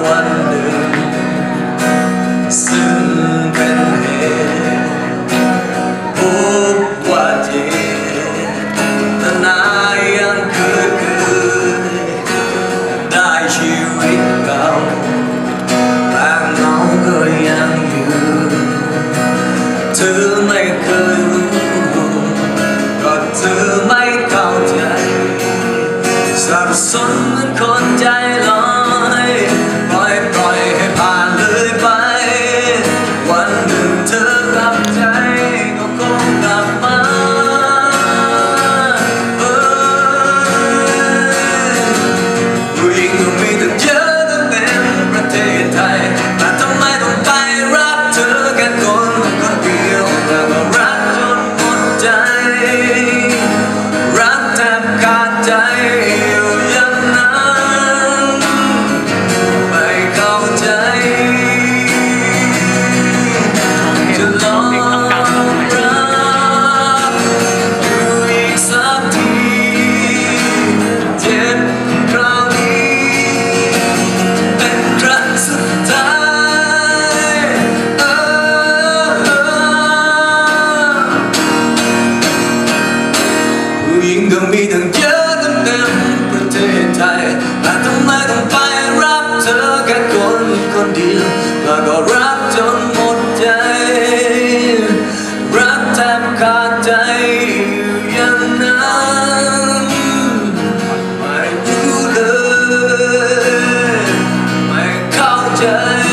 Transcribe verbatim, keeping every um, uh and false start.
วันหนึ่งซึ่งเป็นเหตุพบว่าเจตนายังคือได้ชีวิตเก่าแต่เงาก็ยังอยู่เธอไม่เคยรู้ก็เธอไม่เข้าใจสับสนเหมือนคนใจลอยปล่อยปล่อยให้ผ่านเลยไปวันหนึ่งเธอกลับใจก็คงกลับมาผู้หญิงก็มีตั้งเยอะตั้งเต็มประเทศไทยแต่ทำไมต้องไปรักเธอแค่คนคนเดียวแล้วก็รักจนหมดใจรักแทบขาดใจอยู่อย่างนั้นไม่เข้าใจจะลองรักอยู่อีกสักทีเจ็บคราวนี้เป็นครั้งสุดท้ายเออผู้หญิงก็มีตั้งเยอะตั้งเต็มประเทศไทยแต่ทำไมต้องไปรักเธอแค่คนคนเดียวแล้วก็รักจนหมดใจรักแทบขาดใจอยู่อย่างนั้นไม่รู้เลยไม่เข้าใจ